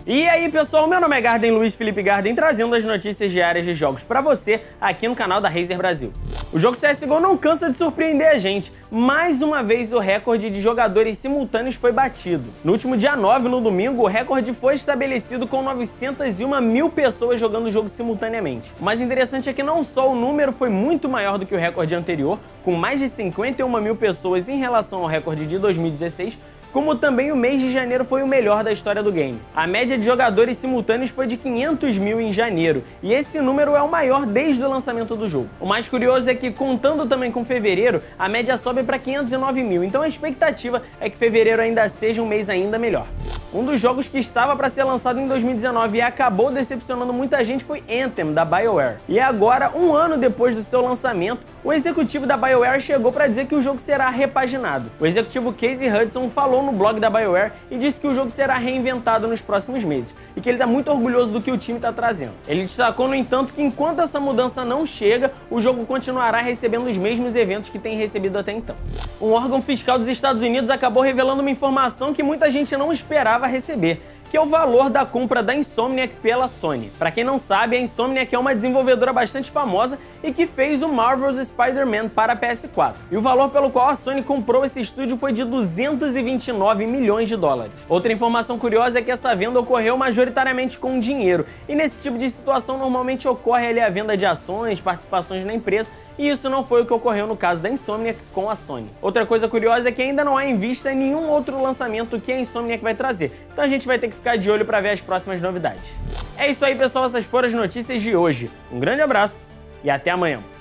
E aí pessoal, meu nome é Garden Luiz Felipe Garden, trazendo as notícias diárias de jogos pra você aqui no canal da Razer Brasil. O jogo CSGO não cansa de surpreender a gente. Mais uma vez o recorde de jogadores simultâneos foi batido. No último dia 9, no domingo, o recorde foi estabelecido com 901 mil pessoas jogando o jogo simultaneamente. O mais interessante é que não só o número foi muito maior do que o recorde anterior, com mais de 51 mil pessoas em relação ao recorde de 2016, como também o mês de janeiro foi o melhor da história do game. A média de jogadores simultâneos foi de 500 mil em janeiro, e esse número é o maior desde o lançamento do jogo. O mais curioso é que, contando também com fevereiro, a média sobe para 509 mil, então a expectativa é que fevereiro ainda seja um mês ainda melhor. Um dos jogos que estava para ser lançado em 2019 e acabou decepcionando muita gente foi Anthem, da BioWare. E agora, um ano depois do seu lançamento, o executivo da BioWare chegou para dizer que o jogo será repaginado. O executivo Casey Hudson falou no blog da BioWare e disse que o jogo será reinventado nos próximos meses e que ele está muito orgulhoso do que o time está trazendo. Ele destacou, no entanto, que enquanto essa mudança não chega, o jogo continuará recebendo os mesmos eventos que tem recebido até então. Um órgão fiscal dos Estados Unidos acabou revelando uma informação que muita gente não esperava receber, que é o valor da compra da Insomniac pela Sony. Pra quem não sabe, a Insomniac é uma desenvolvedora bastante famosa e que fez o Marvel's Spider-Man para a PS4. E o valor pelo qual a Sony comprou esse estúdio foi de 229 milhões de dólares. Outra informação curiosa é que essa venda ocorreu majoritariamente com dinheiro, e nesse tipo de situação normalmente ocorre ali a venda de ações, participações na empresa, e isso não foi o que ocorreu no caso da Insomniac com a Sony. Outra coisa curiosa é que ainda não há em vista nenhum outro lançamento que a Insomniac vai trazer, então a gente vai ter que ficar de olho para ver as próximas novidades. É isso aí pessoal, essas foram as notícias de hoje. Um grande abraço e até amanhã.